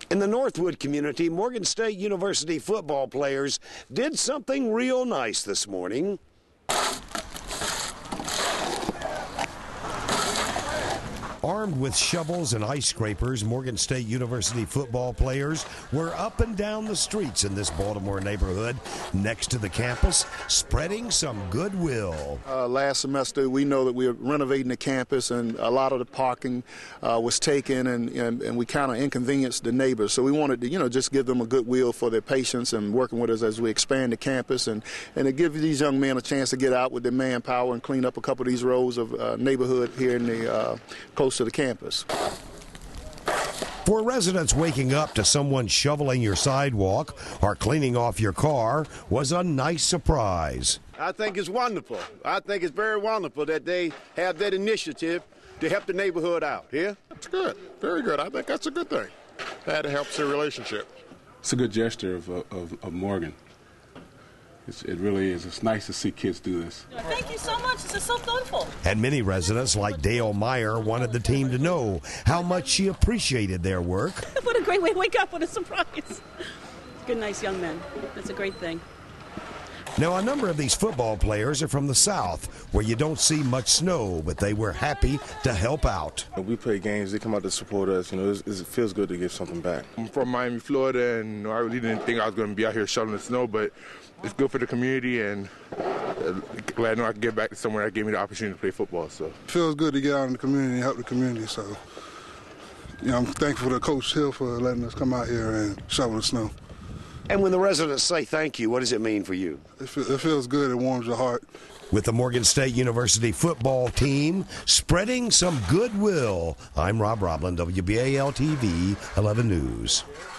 In the Northwood community, Morgan State University football players did something real nice this morning. Armed with shovels and ice scrapers, Morgan State University football players were up and down the streets in this Baltimore neighborhood next to the campus, spreading some goodwill. Last semester, we know that we were renovating the campus, and a lot of the parking was taken, and we kind of inconvenienced the neighbors. So we wanted to, just give them a goodwill for their patience and working with us as we expand the campus, and to give these young men a chance to get out with their manpower and clean up a couple of these rows of neighborhood here in the close to the campus. For residents, waking up to someone shoveling your sidewalk or cleaning off your car was a nice surprise. I think it's wonderful. I think it's very wonderful that they have that initiative to help the neighborhood out. Yeah? It's good. Very good. I think that's a good thing. That helps the relationship. It's a good gesture of Morgan. It really is. It's nice to see kids do this. Thank you so much. This is so thoughtful. And many residents like Dale Meyer wanted the team to know how much she appreciated their work. What a great way to wake up. What a surprise. Good, nice young men. That's a great thing. Now, a number of these football players are from the South, where you don't see much snow, but they were happy to help out. We play games, they come out to support us. It feels good to give something back. I'm from Miami, Florida, and I really didn't think I was going to be out here shoveling the snow, but it's good for the community, and glad I know I can get back to somewhere that gave me the opportunity to play football. So it feels good to get out in the community and help the community. So, I'm thankful to Coach Hill for letting us come out here and shovel the snow. And when the residents say thank you, what does it mean for you? It feels good. It warms your heart. With the Morgan State University football team spreading some goodwill, I'm Rob Roblin, WBAL-TV 11 News.